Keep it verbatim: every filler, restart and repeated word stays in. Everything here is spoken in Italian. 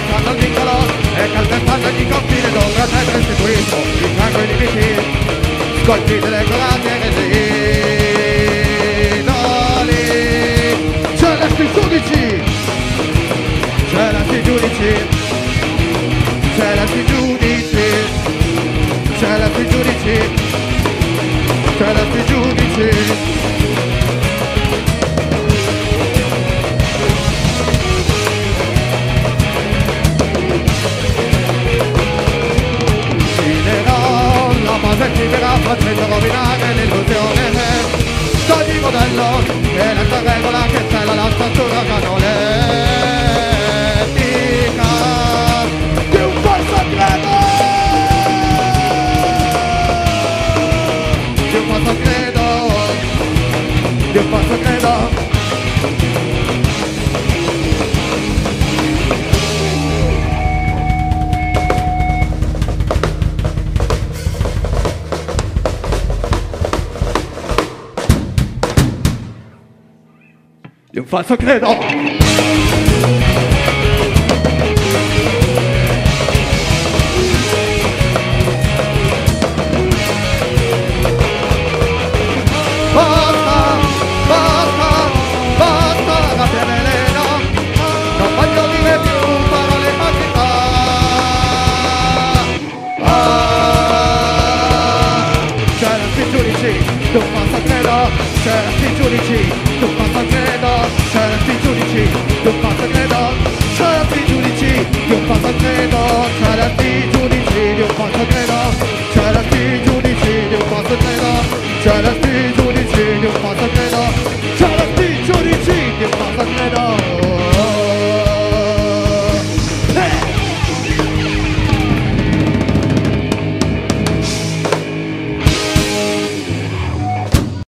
stanno al vincolo e calpestando ogni confine d'ombra te restituisco il fango i limiti scolpi delle colate idoli. Celesti giudici, celesti giudici, celesti giudici, celesti giudici, celesti giudici. Libera facendo rovinare l'illusione d'ogni modello e la tua regola che cela la statura canoletica di un falso credo, di un falso credo, di un falso credo. Di un falso credo. Basta, basta, basta, rabbia veleno. Non voglio dire più parole magica. Ah, c'erano i giudici, di un falso credo. C'erano i giudici, di un falso credo. C'erano i giudici, di un falso